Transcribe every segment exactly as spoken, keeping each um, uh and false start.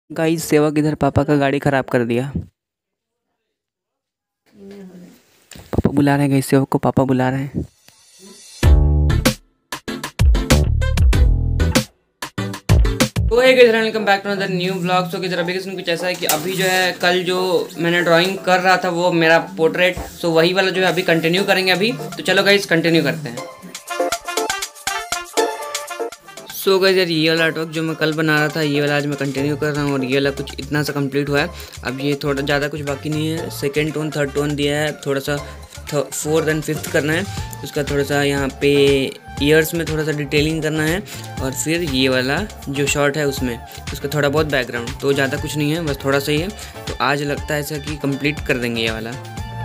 Guys सेवक इधर पापा का गाड़ी खराब कर दिया। पापा बुला रहे हैं गाइस, सेवक को पापा बुला रहे हैं। तो है guys, welcome back to another new blog. So किधर अभी किसी कुछ ऐसा है कि अभी जो है कल जो मैंने ड्राइंग कर रहा था वो मेरा पोर्ट्रेट, सो वही वाला जो है अभी कंटिन्यू करेंगे अभी। तो चलो गाइस कंटिन्यू करते हैं। सो गाइस यार, ये वाला आर्टवर्क जो मैं कल बना रहा था ये वाला आज मैं कंटिन्यू कर रहा हूँ और ये वाला कुछ इतना सा कंप्लीट हुआ है। अब ये थोड़ा ज़्यादा कुछ बाकी नहीं है। सेकेंड टोन थर्ड टोन दिया है, थोड़ा सा फोर्थ एंड फिफ्थ करना है। उसका थोड़ा सा यहाँ पे ईयर्स में थोड़ा सा डिटेलिंग करना है और फिर ये वाला जो शॉट है उसमें उसका थोड़ा बहुत बैकग्राउंड, तो ज़्यादा कुछ नहीं है, बस थोड़ा सा ही है। तो आज लगता है ऐसा कि कंप्लीट कर देंगे ये वाला।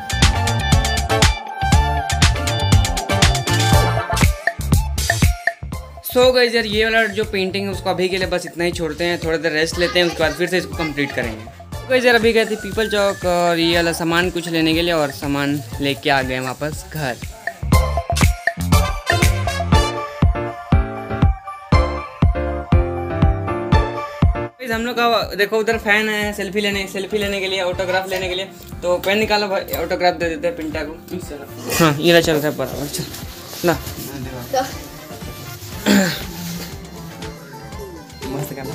सो so गाइस यार, ये वाला जो पेंटिंग है उसको अभी के लिए बस इतना ही छोड़ते हैं, थोड़ा देर रेस्ट लेते हैं, उसके बाद फिर से इसको कंप्लीट करेंगे। तो गाइस यार, अभी गए थे पीपल चौक और ये वाला सामान कुछ लेने के लिए और सामान लेके आ गए वापस घर। गाइस हम लोग का देखो उधर फैन है, सेल्फी लेने सेल्फी लेने के लिए, ऑटोग्राफ लेने के लिए। तो पेन निकालो भाई, ऑटोग्राफ दे देते हैं पिंटा को। हाँ ये रहा, चल रहा है बराबर, चल ला मस्त करना।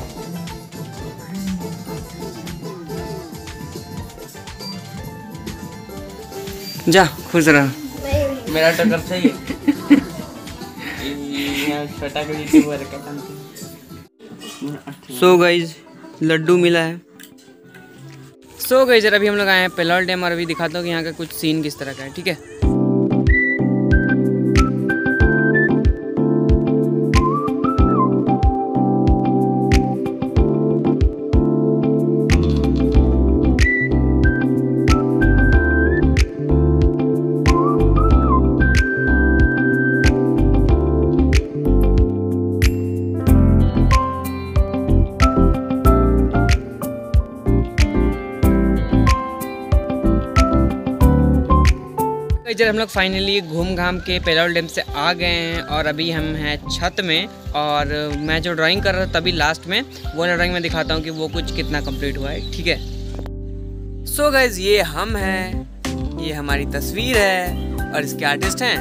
जा खुश रहा, मेरा टक्कर चाहिए। सो गाइज लड्डू मिला है। सो गाइज अभी हम लोग आए हैं पेलौल डैम और अभी दिखाता हूँ कि यहाँ का कुछ सीन किस तरह का है, ठीक है। जब हम लोग फाइनली घूम घाम के पेलौल डैम से आ गए हैं और अभी हम हैं छत में और मैं जो ड्राइंग कर रहा था तभी लास्ट में वो ड्राइंग में दिखाता हूँ कि वो कुछ कितना कंप्लीट हुआ है, ठीक है। सो गाइज ये हम हैं, ये हमारी तस्वीर है और इसके आर्टिस्ट हैं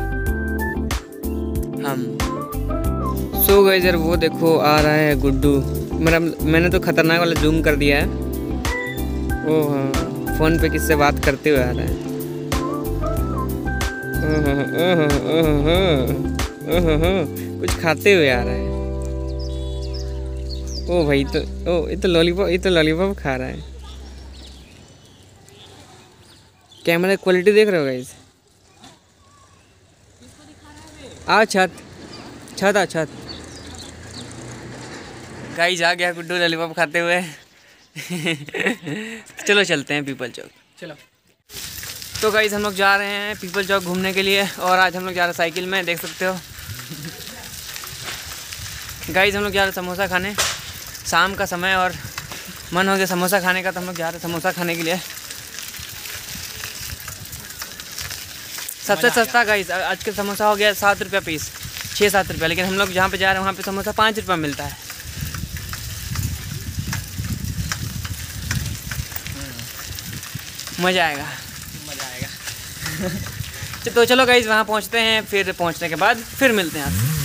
हम। सो गाइज यार वो देखो आ रहा है गुड्डू, मेरा मैंने तो खतरनाक वाला जूम कर दिया है। ओह हाँ, फ़ोन पे किससे बात करते हुए आ रहा है। कुछ खाते हुए आ रहा है। ओ भाई तो ओ ये तो लॉलीपॉप ये तो लॉलीपॉप खा रहा है। कैमरा क्वालिटी देख रहे हो गाइस। आ छत छत आ छत गाइस आ गया गुड्डू लॉलीपॉप खाते हुए। चलो चलते हैं पीपल चौक, चलो। तो गाइस हम लोग जा रहे हैं पीपल चौक घूमने के लिए और आज हम लोग जा रहे हैं साइकिल में, देख सकते हो। गाइस हम लोग जा रहे हैं समोसा खाने, शाम का समय और मन हो गया समोसा खाने का, तो हम लोग जा रहे हैं समोसा खाने के लिए। सबसे सस्ता गाइस आज के समोसा हो गया सात रुपया पीस, छः सात रुपया, लेकिन हम लोग जहाँ पे जा रहे हैं वहाँ पे समोसा पाँच रुपया मिलता है। मज़ा आएगा मज़ा आएगा। तो चलो गाइज वहाँ पहुँचते हैं, फिर पहुँचने के बाद फिर मिलते हैं आपसे।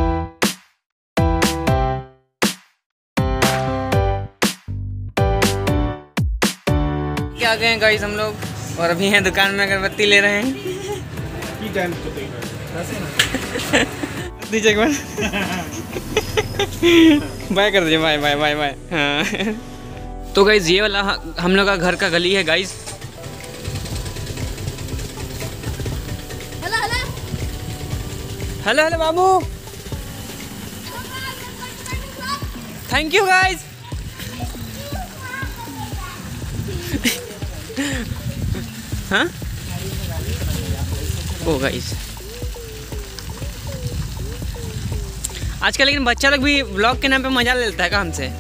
क्या गए हैं गाइज हम लोग और अभी हैं दुकान में अगरबत्ती ले रहे हैं। दीजिए एक बार बाय कर दीजिए, बाय बाय बाय बाय। हाँ तो गाइज ये वाला हम लोग का घर का गली है गाइज। हेलो हेलो बाबू, थैंक यू गाइस। हाँ ओ गाइस आजकल लेकिन बच्चा लोग भी ब्लॉग के नाम पे मजा लेता है का हमसे।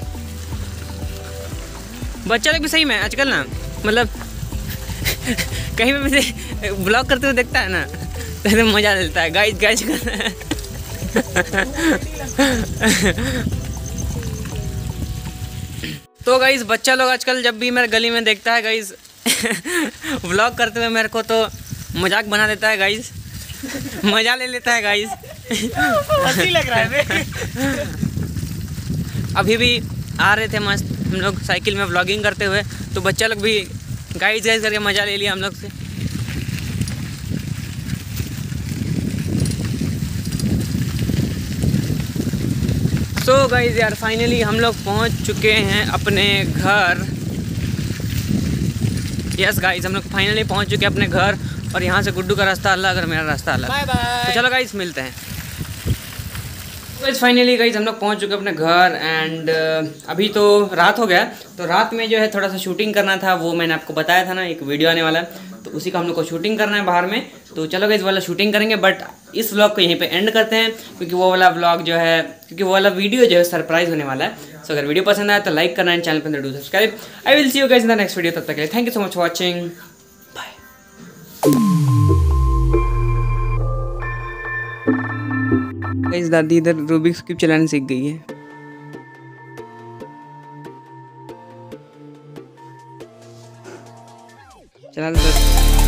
बच्चा लोग भी सही में आजकल ना, मतलब कहीं पे भी ब्लॉग करते हुए देखता है ना तो मजा लेता है। गाइस गाइस तो गाइस बच्चा लोग आजकल जब भी मेरे गली में देखता है गाइस व्लॉग करते हुए मेरे को तो मजाक बना देता है गाइस, मज़ा ले लेता है गाइस। हंसी लग रहा है। अभी भी आ रहे थे मस्त हम लोग साइकिल में व्लॉगिंग करते हुए, तो बच्चा लोग भी गाइस गाइस करके मज़ा ले लिया हम लोग से। सो so गाइस यार फाइनली हम लोग पहुंच चुके हैं अपने घर। यस गाइस हम लोग फाइनली पहुंच चुके हैं अपने घर, और यहाँ से गुड्डू का रास्ता अलग और मेरा रास्ता अलग। Bye bye. तो चलो गाइस मिलते हैं। गाइस फाइनली गाइस हम लोग पहुंच चुके हैं अपने घर, एंड uh, अभी तो रात हो गया, तो रात में जो है थोड़ा सा शूटिंग करना था, वो मैंने आपको बताया था ना एक वीडियो आने वाला है, तो उसी का हम लोग को शूटिंग करना है बाहर में। तो चलो गाइस वाला शूटिंग करेंगे, बट इस व्लॉग को यहीं पे एंड करते हैं, क्योंकि वो वाला व्लॉग जो है क्योंकि वो वाला वीडियो जो है सरप्राइज होने वाला है। सो अगर वीडियो पसंद आया तो लाइक करना है, चैनल पर do subscribe. I will see you guys in the next video, तब तक के लिए thank you so much for watching, bye. Guys दादी इधर रूबिक्स क्यूब चलाने सीख गई है। चला दो।